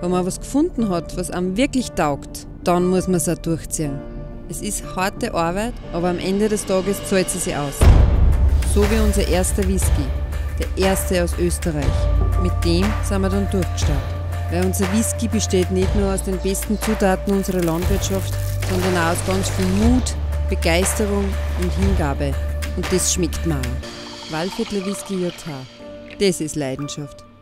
Wenn man was gefunden hat, was einem wirklich taugt, dann muss man es auch durchziehen. Es ist harte Arbeit, aber am Ende des Tages zahlt sie sich aus. So wie unser erster Whisky, der erste aus Österreich. Mit dem sind wir dann durchgestartet. Weil unser Whisky besteht nicht nur aus den besten Zutaten unserer Landwirtschaft, sondern auch aus ganz viel Mut, Begeisterung und Hingabe. Und das schmeckt mir auch. Waldviertler Whisky JH. Das ist Leidenschaft.